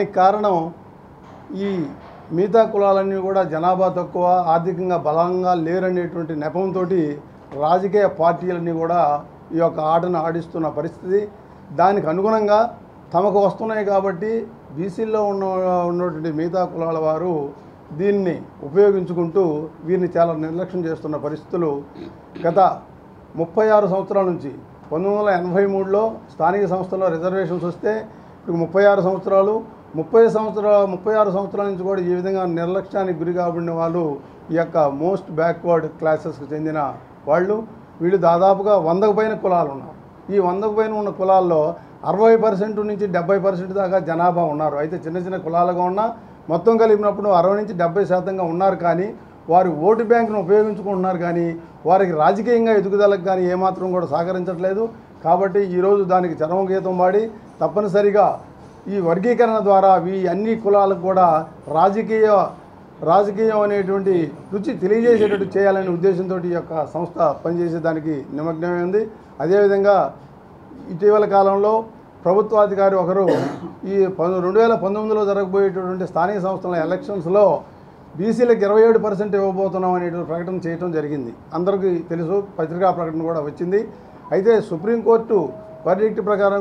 కారణం ఈ మిగతా కులాలన్నీ కూడా జనాభా తక్కువ, ఆర్థికంగా బలంగా లేరనేటువంటి నెపంతో రాజకీయ పార్టీలన్నీ కూడా ఈ యొక్క ఆటను ఆడిస్తున్న పరిస్థితి. దానికి అనుగుణంగా తమకు వస్తున్నాయి కాబట్టి బీసీల్లో ఉన్నటువంటి మిగతా కులాల వారు దీన్ని ఉపయోగించుకుంటూ వీరిని చాలా నిర్లక్ష్యం చేస్తున్న పరిస్థితులు గత 36 సంవత్సరాల నుంచి 1983లో స్థానిక సంస్థల్లో రిజర్వేషన్స్ వస్తే ఇప్పుడు 36 సంవత్సరాలు 36 సంవత్సరాల నుంచి కూడా ఈ విధంగా నిర్లక్ష్యానికి గురి కాబడిన వాళ్ళు ఈ యొక్క మోస్ట్ బ్యాక్వర్డ్ క్లాసెస్కి చెందిన వాళ్ళు. వీళ్ళు దాదాపుగా 100కు పైన కులాలు ఉన్నారు. ఈ 100కు పైన ఉన్న కులాల్లో 60% నుంచి 70% దాకా జనాభా ఉన్నారు. అయితే చిన్న చిన్న కులాలుగా ఉన్నా మొత్తం కలిపినప్పుడు 60 నుంచి 70% ఉన్నారు. కానీ వారు ఓటు బ్యాంకును ఉపయోగించుకుంటున్నారు, కానీ వారికి రాజకీయంగా ఎదుగుదలకు కానీ ఏమాత్రం కూడా సహకరించట్లేదు. కాబట్టి ఈరోజు దానికి చరమగీతం పాడి తప్పనిసరిగా ఈ వర్గీకరణ ద్వారా ఈ అన్ని కులాలకు కూడా రాజకీయం అనేటువంటి రుచి తెలియజేసేటట్టు చేయాలనే ఉద్దేశంతో ఈ యొక్క సంస్థ పనిచేసేదానికి నిమగ్నమైంది. అదేవిధంగా ఇటీవల కాలంలో ప్రభుత్వాధికారి ఒకరు ఈ 2019లో జరగబోయేటటువంటి స్థానిక సంస్థల ఎలక్షన్స్లో బీసీలకు 27% ఇవ్వబోతున్నాం అనేటువంటి ప్రకటన చేయడం జరిగింది. అందరికీ తెలుసు, పత్రికా ప్రకటన కూడా వచ్చింది. అయితే సుప్రీంకోర్టు వర్డిక్ట్ ప్రకారం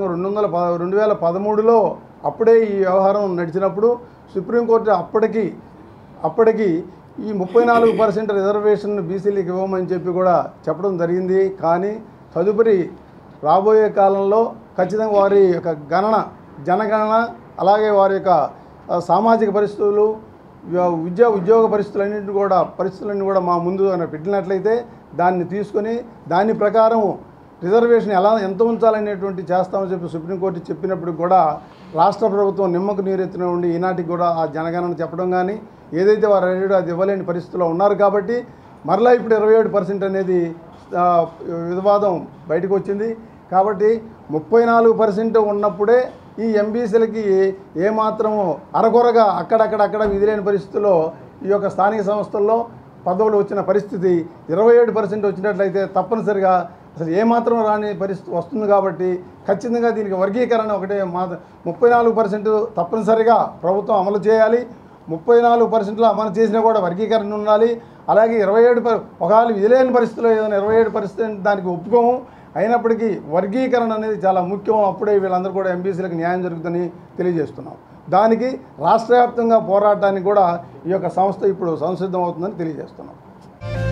2013లో అప్పుడే ఈ వ్యవహారం నడిచినప్పుడు సుప్రీంకోర్టు అప్పటికి ఈ 34% రిజర్వేషన్ బీసీలకు ఇవ్వమని చెప్పి కూడా చెప్పడం జరిగింది. కానీ తదుపరి రాబోయే కాలంలో ఖచ్చితంగా వారి యొక్క జనగణన అలాగే వారి యొక్క సామాజిక పరిస్థితులు, ఉద్యోగ పరిస్థితులన్నీ కూడా మా ముందు పెట్టినట్లయితే దాన్ని తీసుకొని దాని ప్రకారం రిజర్వేషన్ ఎంత ఉంచాలనేటువంటి చేస్తామని చెప్పి సుప్రీంకోర్టు చెప్పినప్పుడు కూడా రాష్ట్ర ప్రభుత్వం నిమ్మకు నీరెత్తున ఉండి ఈనాటికి కూడా ఆ జనగణన చెప్పడం కానీ ఏదైతే వారు అడిగారో అది ఇవ్వలేని పరిస్థితిలో ఉన్నారు. కాబట్టి మరలా ఇప్పుడు 27% అనేది వివాదం బయటకు వచ్చింది. కాబట్టి 34% ఉన్నప్పుడే ఈ ఎంబీసీలకి ఏమాత్రము అరకొరగా అక్కడక్కడ విధిలేని పరిస్థితుల్లో ఈ యొక్క స్థానిక సంస్థల్లో పదవులు వచ్చిన పరిస్థితి 27% వచ్చినట్లయితే తప్పనిసరిగా అసలు ఏమాత్రం రాని పరిస్థితి వస్తుంది. కాబట్టి ఖచ్చితంగా దీనికి వర్గీకరణ ఒకటే 34% తప్పనిసరిగా ప్రభుత్వం అమలు చేయాలి. 34%లో అమలు చేసినా కూడా వర్గీకరణ ఉండాలి. అలాగే 27 ఒకవేళ విధిలేని పరిస్థితిలో ఏదైనా 27% దానికి ఒప్పుకోము. అయినప్పటికీ వర్గీకరణ అనేది చాలా ముఖ్యం. అప్పుడే వీళ్ళందరూ కూడా ఎంబీసీలకు న్యాయం జరుగుతుందని తెలియజేస్తున్నాం. దానికి రాష్ట్ర వ్యాప్తంగా పోరాటానికి కూడా ఈ యొక్క సంస్థ ఇప్పుడు సంసిద్ధం అవుతుందని తెలియజేస్తున్నాం.